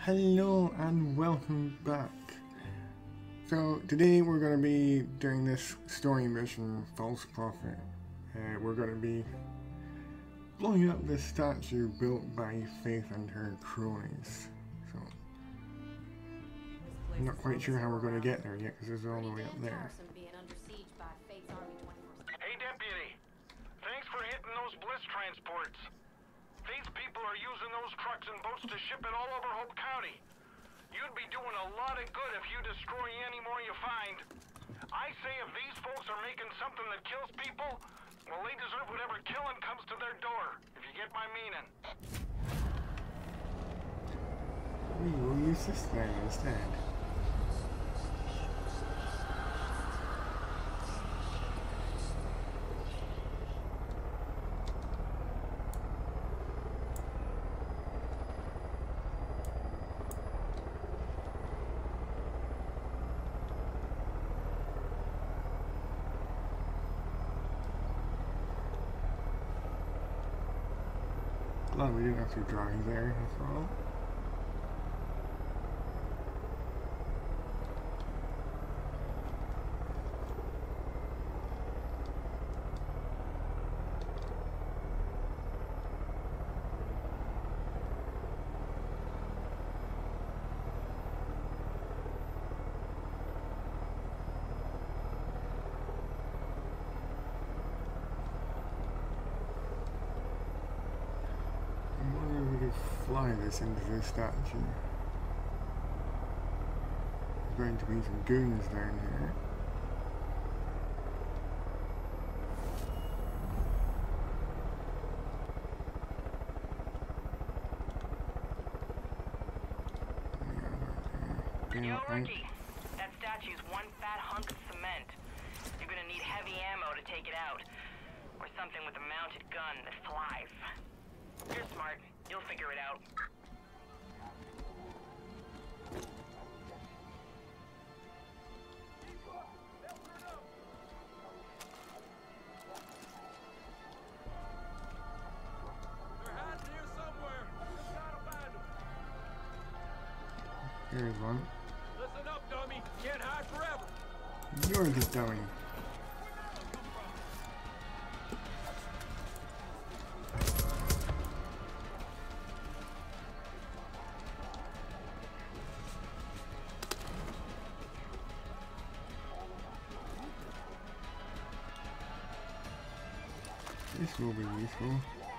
Hello and welcome back. So today we're going to be doing this story mission, False Prophet. We're going to be blowing up this statue built by Faith and her cronies. So I'm not quite sure how we're going to get there yet because it's all the way up there. Hey Deputy, thanks for hitting those bliss transports. Faith's people are using those trucks and boats to ship it all over Hope County. You'd be doing a lot of good if you destroy any more you find. I say if these folks are making something that kills people, well, they deserve whatever killing comes to their door, if you get my meaning. We'll use this thing instead. Glad we didn't have to drive there after all. Fly this into the statue. There's going to be some goons down here. Yo, Rookie, that statue's one fat hunk of cement. You're gonna need heavy ammo to take it out. Or something with a mounted gun that flies. You're smart. You'll figure it out. They're hiding here somewhere. Just gotta find them. Here's one. Listen up, dummy. Can't hide forever. You're the dummy. This will be useful.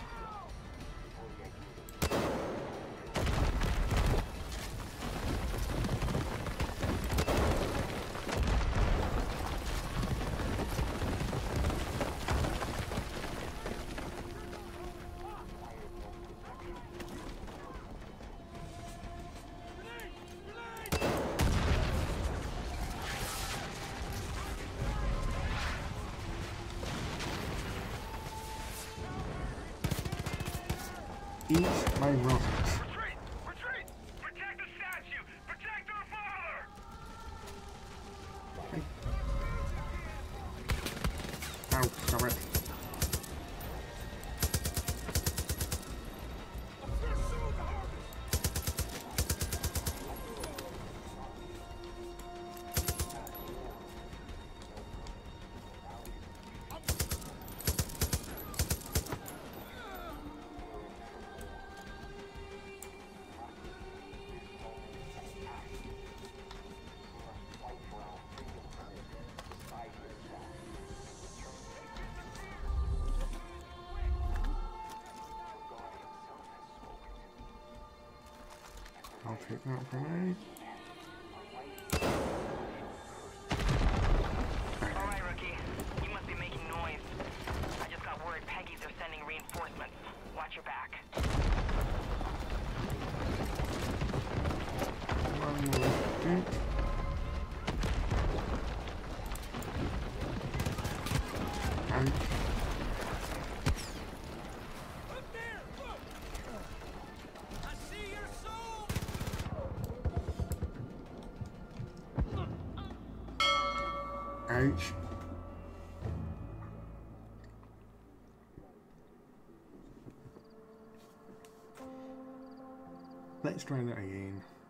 Eat my rockets. Retreat! Retreat! Protect the statue! Protect our father! Okay. Ow, stop it. I'll take that for now. Alright, Rookie. You must be making noise. I just got word Peggy's are sending reinforcements. Watch your back. One more shoot. Ouch. Up there! Look! I see your soul! Ouch. Let's try that again.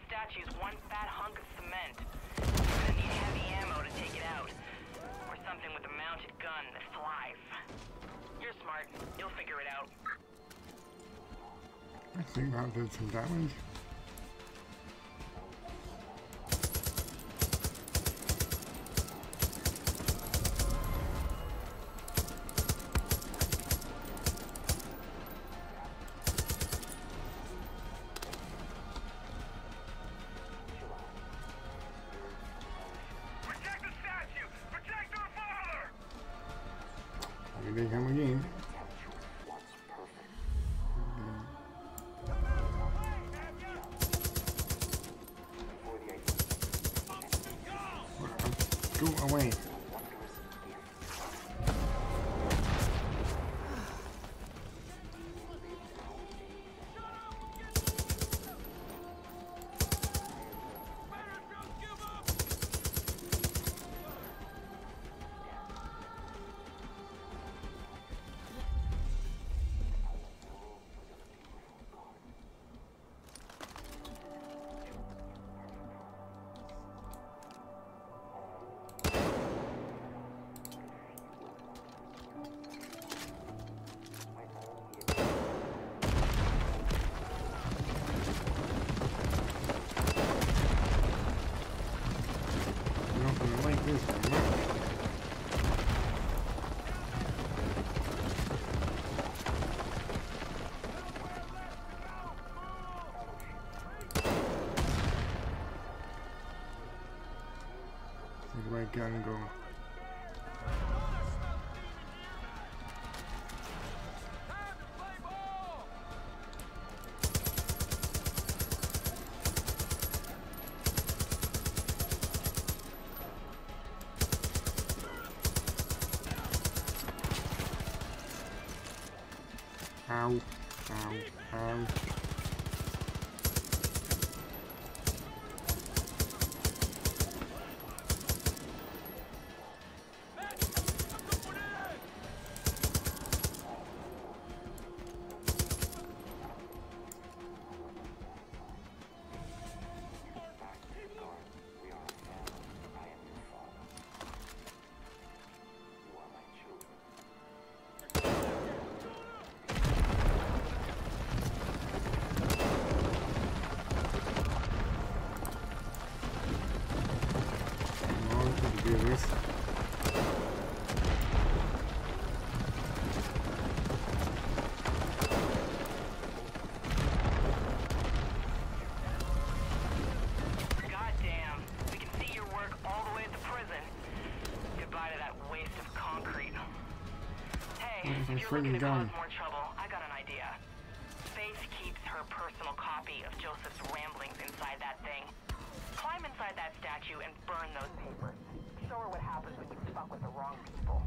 statue's one fat hunk of cement. You're gonna need heavy ammo to take it out. Or something with a mounted gun that flies. You're smart. You'll figure it out. I think that did some damage. Here they come again. Go away. Where I can go. Ow, ow, ow. Do this. Goddamn, we can see your work all the way at the prison. Goodbye to that waste of concrete. Hey, if you're looking to cause more trouble, I got an idea. Faith keeps her personal copy of Joseph's ramblings inside that thing. Climb inside that statue and burn those papers. Show her what happens when you fuck with the wrong people.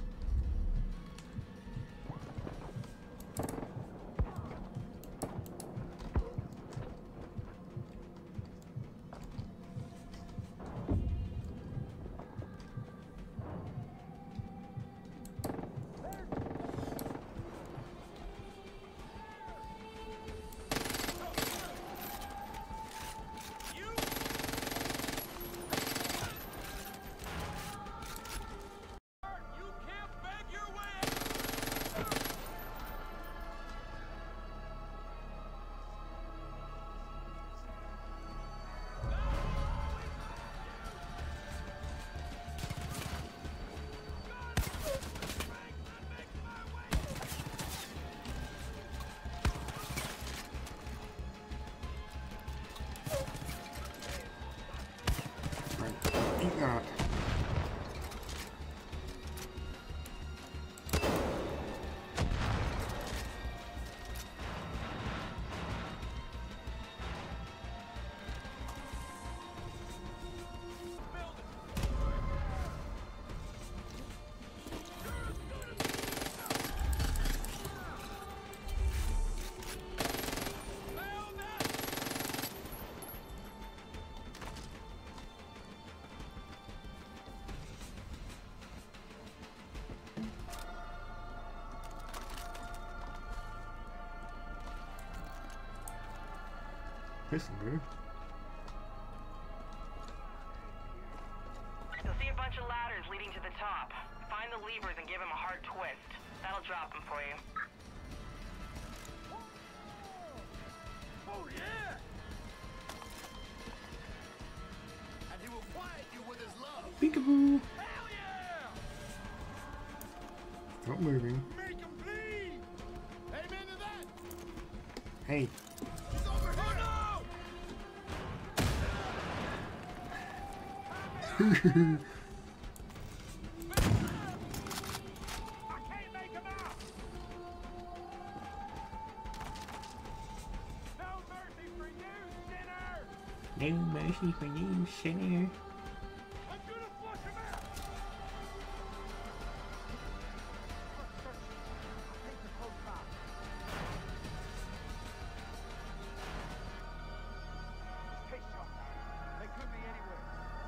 Eat that. Pistol, dude. levers and give him a hard twist. That'll drop him for you. Oh, yeah! And he will quiet you with his love. Peekaboo! Hell yeah! Stop moving. Make him bleed! Amen to that! Hey. He's over here! Oh, no! I can't make him out! No mercy for you, sinner! No mercy for you, sinner. I'm gonna flush him out! Take the close back. Take shot. They could be anywhere.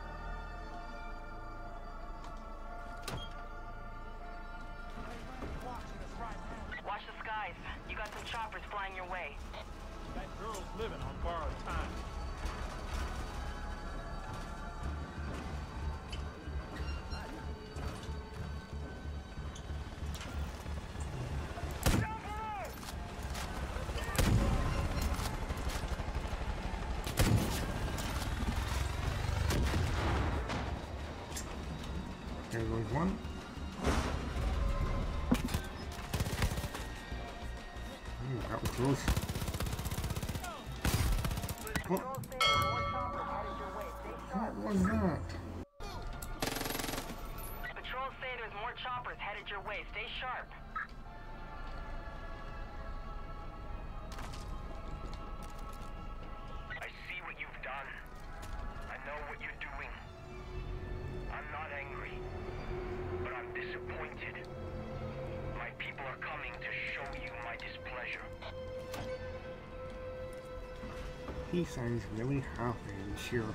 They're watching us right now. Watch the skies. You got some choppers flying your way. That girl's living on borrowed time. There goes one. Ooh, that was close. What? What was that? Patrol's say there's more choppers headed your way. Stay sharp. I see what you've done. I know what you're doing. I'm not angry, but I'm disappointed. My people are coming to show you my displeasure. He sounds really happy and cheerful.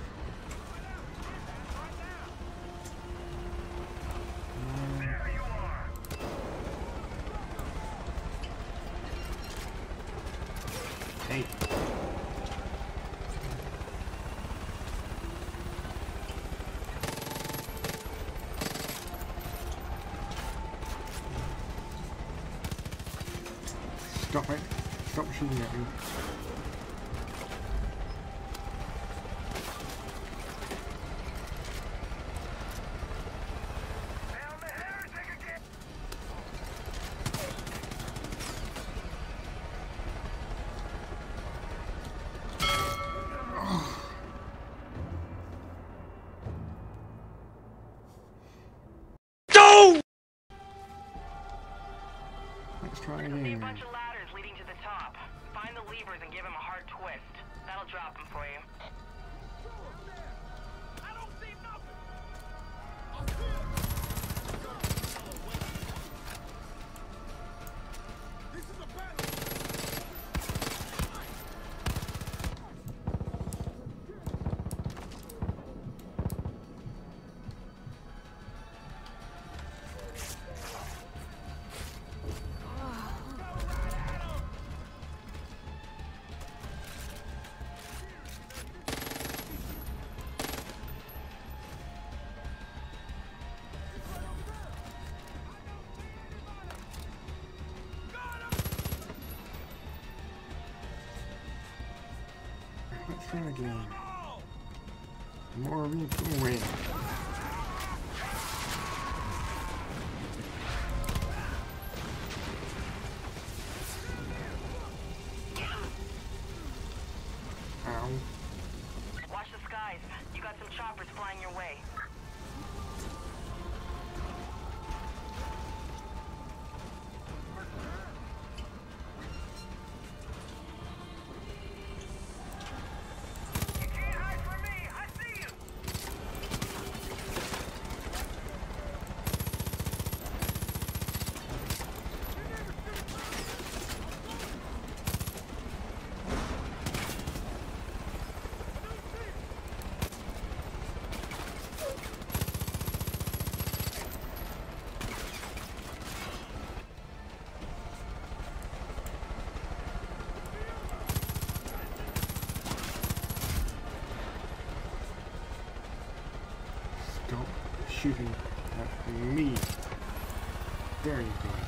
There you are! Hey. Stop it. Stop shooting at me. Down the heretic again! Let's try There'll be a again. bunch of ladders leading to the top. Find the levers and give him a hard twist. That'll drop him for you. I don't see nothing! This is a battle! Let's try again. More of you go away. Ow. Watch the skies. You got some choppers flying your way. You can't hide from me! I see you! Stop shooting at me. very good.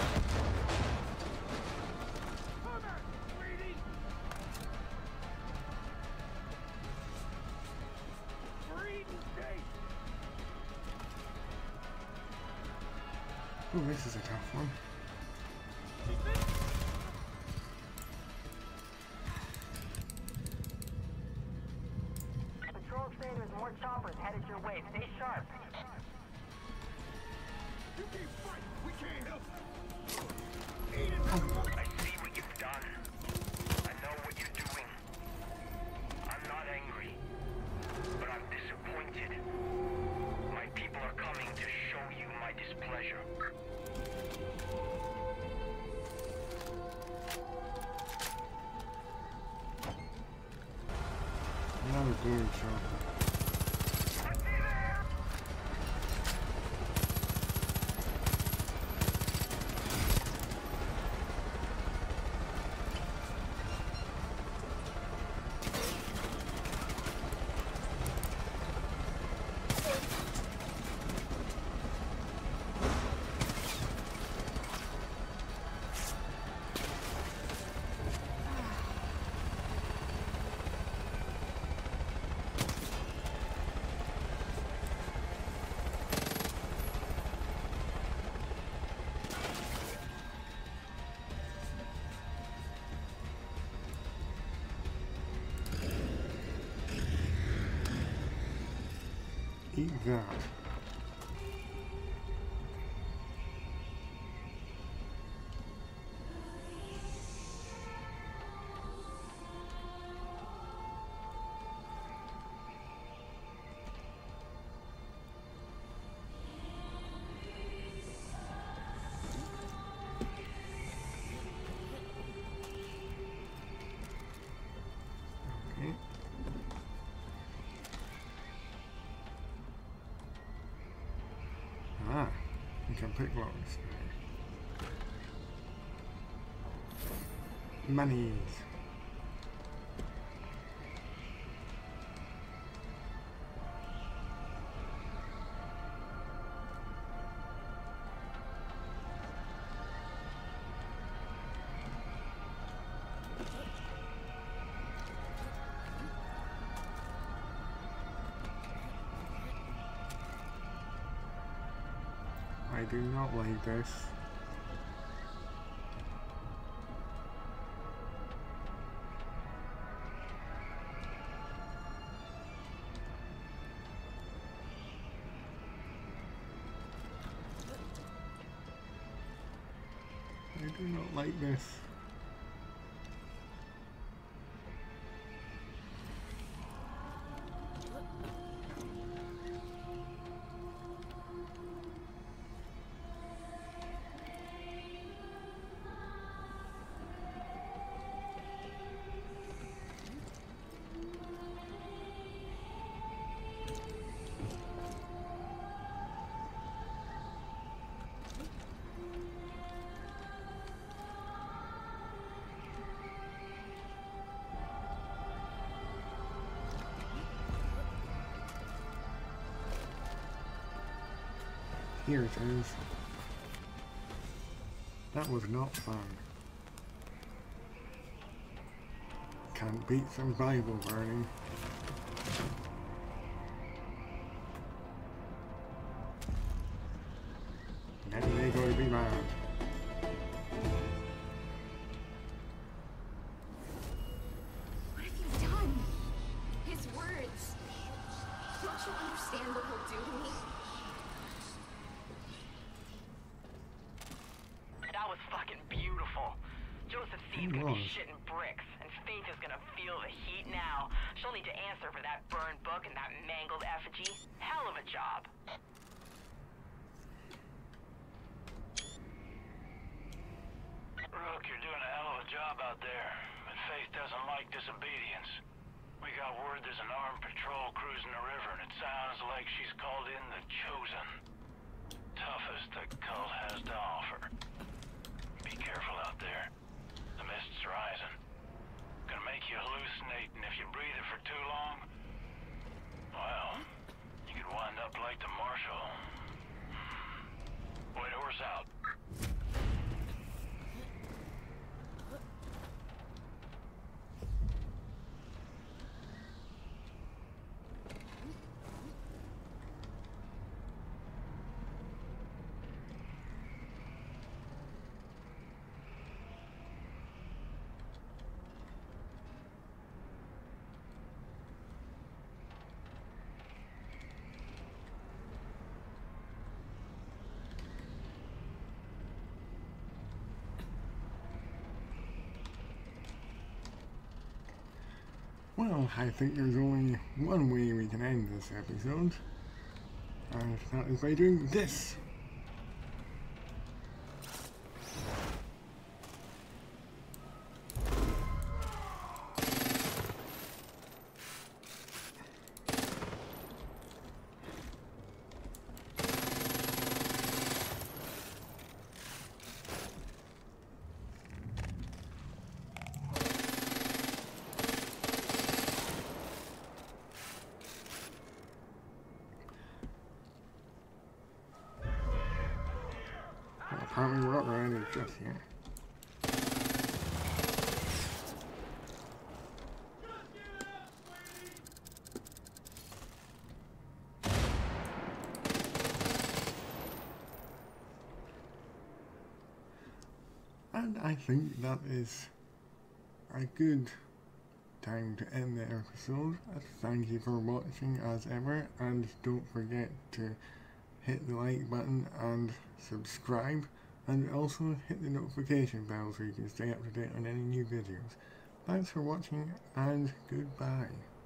Oh, this is a tough one. Patrol say there's more choppers headed your way. Stay sharp. You keep fighting. We can't help I see what you've done. I know what you're doing. I'm not angry, but I'm disappointed. My people are coming to show you my displeasure. Another blue chopper. Eat that. Okay. Ah, you can pick those. Monies. I do not like this. I do not like this. Here it is. That was not fun. Can't beat some Bible burning. Now they're going to be mad. What have you done? His words. Don't you understand what he'll do to me? That was fucking beautiful. Josephine's gonna be shitting bricks, and Faith is gonna feel the heat now. She'll need to answer for that burned book and that mangled effigy. Hell of a job. Rook, you're doing a hell of a job out there, but Faith doesn't like disobedience. We got word there's an armed patrol cruising the river, and it sounds like she's called in the Chosen. Toughest the cult has to offer. Be careful out there. The mist's rising. Gonna make you hallucinate, and if you breathe it for too long, well, you could wind up like the Marshal. White horse out. Well, I think there's only one way we can end this episode, and that is by doing this. Apparently we're not ready just yet. And I think that is a good time to end the episode. Thank you for watching as ever, and don't forget to hit the like button and subscribe, and also hit the notification bell so you can stay up to date on any new videos. Thanks for watching, and goodbye.